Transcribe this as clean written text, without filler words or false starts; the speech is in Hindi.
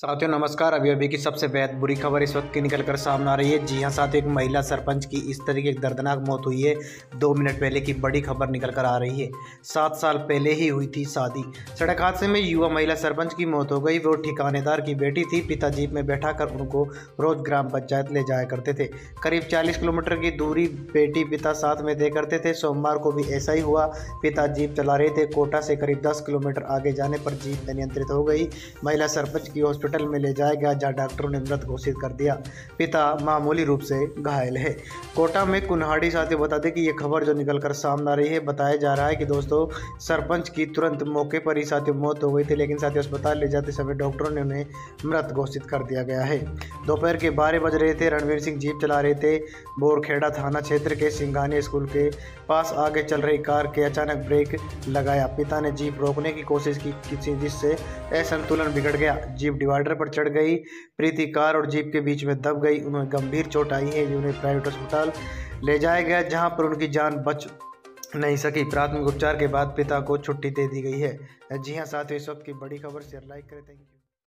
साथियों नमस्कार। अभी की सबसे बेहद बुरी खबर इस वक्त की निकल कर सामने आ रही है। जी हां साथियों, एक महिला सरपंच की इस तरीके की दर्दनाक मौत हुई है। 2 मिनट पहले की बड़ी खबर निकल कर आ रही है। 7 साल पहले ही हुई थी शादी। सड़क हादसे में युवा महिला सरपंच की मौत हो गई। वो ठिकानेदार की बेटी थी। पिता जीप में बैठा कर उनको रोज ग्राम पंचायत ले जाया करते थे। करीब 40 किलोमीटर की दूरी बेटी पिता साथ में तय करते थे। सोमवार को भी ऐसा ही हुआ। पिता जीप चला रहे थे। कोटा से करीब 10 किलोमीटर आगे जाने पर जीप अनियंत्रित हो गई। महिला सरपंच की हॉस्पिटल में ले जाया गया, जहां डॉक्टरों ने मृत घोषित कर दिया। पिता मामूली रूप से घायल है। कोटा में कुन्हाड़ी साथियों बता दें कि ये खबर जो निकल कर सामने आ रही है, बताया जा रहा है कि दोस्तों सरपंच की तुरंत मौके पर ही साथियों मौत हो गई थी, लेकिन साथियों अस्पताल ले जाते समय डॉक्टरों ने उन्हें मृत घोषित कर दिया गया है। दोपहर के 12 बज रहे थे। रणवीर सिंह जीप चला रहे थे। बोरखेड़ा थाना क्षेत्र के सिंघानिया स्कूल के पास आगे चल रही कार के अचानक ब्रेक लगाया। पिता ने जीप रोकने की कोशिश की, जिससे असंतुलन बिगड़ गया। जीप डिवाइडर पर चढ़ गई। प्रीति कार और जीप के बीच में दब गई। उन्हें गंभीर चोट आई है। उन्हें प्राइवेट अस्पताल ले जाया गया, जहां पर उनकी जान बच नहीं सकी। प्राथमिक उपचार के बाद पिता को छुट्टी दे दी गई है। जी हां साथियों, इस वक्त की बड़ी खबर शेयर लाइक करें। Thank you.